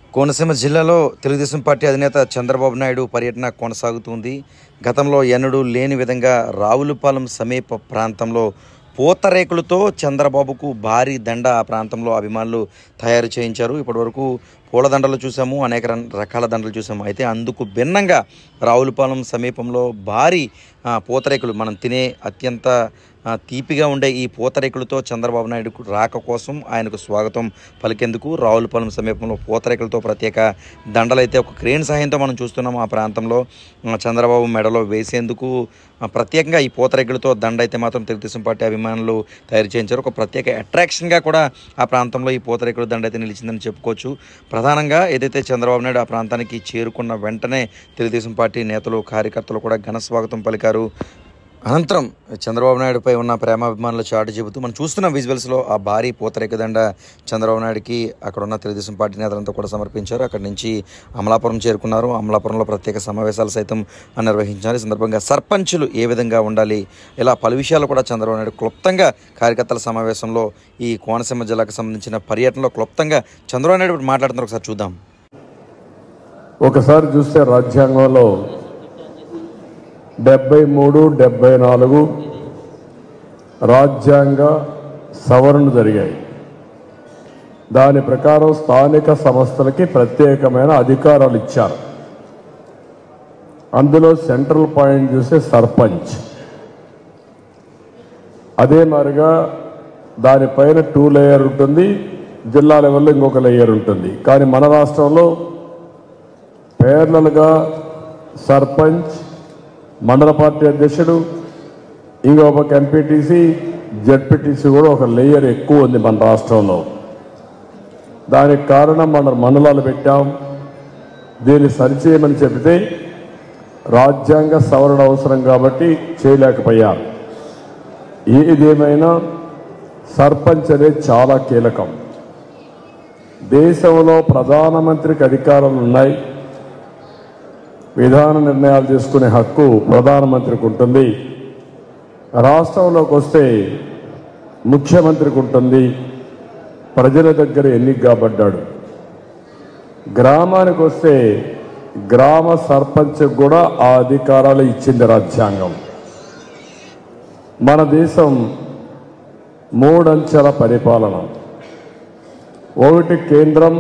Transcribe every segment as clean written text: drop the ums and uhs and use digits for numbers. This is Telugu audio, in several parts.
కోనసీమ జిల్లాలో తెలుగుదేశం పార్టీ అధినేత చంద్రబాబు నాయుడు పర్యటన కొనసాగుతుంది. గతంలో ఎన్నడూ లేని విధంగా రావులపాలెం సమీప ప్రాంతంలో పూతరేకులతో చంద్రబాబుకు భారీ దండ ఆ ప్రాంతంలో అభిమానులు తయారు చేయించారు. ఇప్పటివరకు పూలదండలు చూసాము, అనేక రకాల దండలు చూసాము. అయితే అందుకు భిన్నంగా రావులపాలెం సమీపంలో భారీ పూతరేకులు, మనం తినే అత్యంత తీపిగా ఉండే ఈ పూతరేకులతో చంద్రబాబు నాయుడుకు రాక కోసం ఆయనకు స్వాగతం పలికేందుకు రావులపాలెం సమీపంలో పూతరేకులతో ప్రత్యేక దండలైతే ఒక క్రేన్ సహాయంతో మనం చూస్తున్నాం. ఆ ప్రాంతంలో చంద్రబాబు మెడలో వేసేందుకు ప్రత్యేకంగా ఈ పూతరేకులతో దండ అయితే మాత్రం తెలుగుదేశం పార్టీ అభిమానులు తయారు చేయించారు. ఒక ప్రత్యేక అట్రాక్షన్గా కూడా ఆ ప్రాంతంలో ఈ పూతరేకుల దండ అయితే నిలిచిందని చెప్పుకోవచ్చు. ప్రధానంగా ఏదైతే చంద్రబాబు నాయుడు ఆ ప్రాంతానికి చేరుకున్న వెంటనే తెలుగుదేశం పార్టీ నేతలు, కార్యకర్తలు కూడా ఘన స్వాగతం పలికారు. అనంతరం చంద్రబాబు నాయుడుపై ఉన్న ప్రేమాభిమానులు చాటు చెబుతూ మనం చూస్తున్న విజువల్స్లో ఆ భారీ పూతరేకు దండ చంద్రబాబు నాయుడుకి అక్కడ ఉన్న తెలుగుదేశం పార్టీ నేతలంతా కూడా సమర్పించారు. అక్కడి నుంచి అమలాపురం చేరుకున్నారు. అమలాపురంలో ప్రత్యేక సమావేశాలు సైతం నిర్వహించారు. ఈ సందర్భంగా సర్పంచులు ఏ విధంగా ఉండాలి, ఇలా పలు విషయాలు కూడా చంద్రబాబు నాయుడు క్లుప్తంగా కార్యకర్తల సమావేశంలో ఈ కోనసీమ జిల్లాకు సంబంధించిన పర్యటనలో క్లుప్తంగా చంద్రబాబు నాయుడు మాట్లాడుతున్నారు. ఒకసారి చూద్దాం. ఒకసారి చూస్తే రాజ్యాంగంలో 73, 74 రాజ్యాంగ సవరణ జరిగాయి. దాని ప్రకారం స్థానిక సంస్థలకి ప్రత్యేకమైన అధికారాలు ఇచ్చారు. అందులో సెంట్రల్ పాయింట్ చూస్తే సర్పంచ్. అదే మాదిరిగా దానిపైన 2 లేయర్ ఉంటుంది, జిల్లా లెవెల్లో ఇంకొక లేయర్ ఉంటుంది. కానీ మన రాష్ట్రంలో పేర్లలుగా సర్పంచ్, మండల పార్టీ అధ్యక్షుడు, ఇంకొక ఎంపీటీసీ, జెడ్పీటీసీ కూడా ఒక లేయర్ ఎక్కువ ఉంది మన రాష్ట్రంలో. దానికి కారణం మన మండలాలు పెట్టాం. దీన్ని సరిచేయమని చెబితే రాజ్యాంగ సవరణ అవసరం కాబట్టి చేయలేకపోయాం. ఏదేమైనా సర్పంచ్ అనేది చాలా కీలకం. దేశంలో ప్రధానమంత్రికి అధికారాలు ఉన్నాయి. విధాన నిర్ణయాలు తీసుకునే హక్కు ప్రధానమంత్రికి ఉంటుంది. రాష్ట్రంలోకి వస్తే ముఖ్యమంత్రికి ఉంటుంది. ప్రజల దగ్గర ఎన్నిక కాబడ్డాడు. గ్రామానికి వస్తే గ్రామ సర్పంచ్కి కూడా ఆ అధికారాలు ఇచ్చింది రాజ్యాంగం. మన దేశం 3 అంచెల పరిపాలన. 1 కేంద్రం,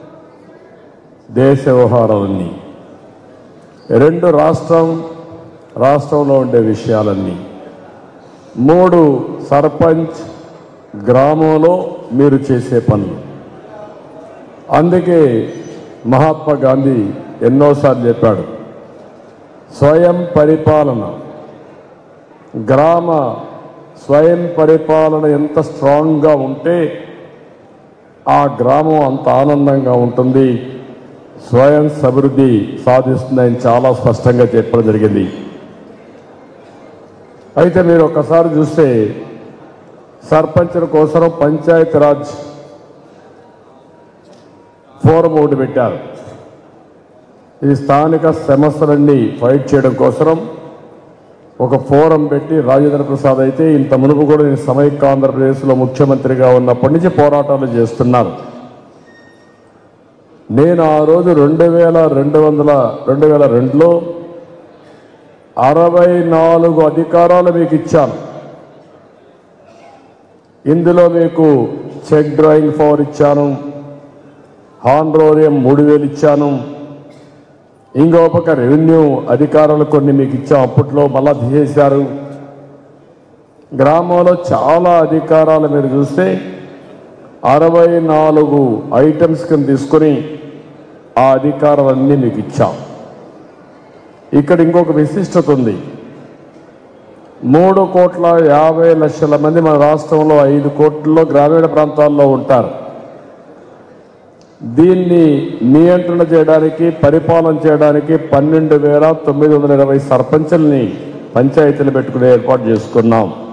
దేశ వ్యవహారాలన్నీ. 2 రాష్ట్రం, రాష్ట్రంలో ఉండే విషయాలన్నీ. 3 సర్పంచ్, గ్రామంలో మీరు చేసే పనులు. అందుకే మహాత్మా గాంధీ ఎన్నోసార్లు చెప్పాడు, స్వయం పరిపాలన. గ్రామ స్వయం పరిపాలన ఎంత స్ట్రాంగ్గా ఉంటే ఆ గ్రామం అంత ఆనందంగా ఉంటుంది, స్వయం సమృద్ధి సాధిస్తుందని చాలా స్పష్టంగా చెప్పడం జరిగింది. అయితే మీరు ఒకసారి చూస్తే సర్పంచుల కోసం పంచాయతీరాజ్ ఫోరం ఒకటి పెట్టారు. ఈ స్థానిక సమస్యలన్నీ ఫైట్ చేయడం కోసం ఒక ఫోరం పెట్టి రాజేంద్ర ప్రసాద్ అయితే ఇంత మునుపు కూడా నేను సమైక్య ఆంధ్రప్రదేశ్లో ముఖ్యమంత్రిగా ఉన్నప్పటి నుంచి పోరాటాలు చేస్తున్నారు. నేను ఆ రోజు 2002లో 64 అధికారాలు మీకు ఇచ్చాను. ఇందులో మీకు చెక్ డ్రాయింగ్ పవర్ ఇచ్చాను, హానరోరియం 3000 ఇచ్చాను, ఇంకో పక్క రెవెన్యూ అధికారాలు కొన్ని మీకు ఇచ్చాం. అప్పట్లో మళ్ళా తీసేశారు. గ్రామంలో చాలా అధికారాలు మీరు చూస్తే 64 ఐటమ్స్ కింద తీసుకొని ఆ అధికారాలన్నీ మీకు ఇచ్చాం. ఇక్కడ ఇంకొక విశిష్టత ఉంది. 3,50,00,000 మంది మన రాష్ట్రంలో 5 కోట్లలో గ్రామీణ ప్రాంతాల్లో ఉంటారు. దీన్ని నియంత్రణ చేయడానికి, పరిపాలన చేయడానికి 12,920 సర్పంచుల్ని పంచాయతీలు పెట్టుకునే ఏర్పాటు చేసుకున్నాం.